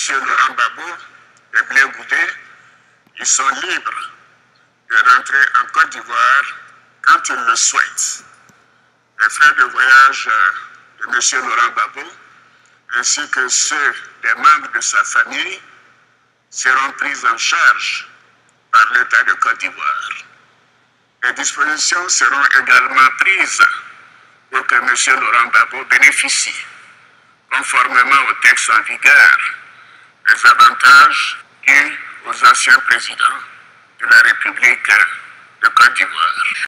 Laurent Gbagbo et Blé Goudé, ils sont libres de rentrer en Côte d'Ivoire quand ils le souhaitent. Les frais de voyage de M. Laurent Gbagbo ainsi que ceux des membres de sa famille seront pris en charge par l'État de Côte d'Ivoire. Les dispositions seront également prises pour que M. Laurent Gbagbo bénéficie, conformément au texte en vigueur, des avantages dus aux anciens présidents de la République de Côte d'Ivoire.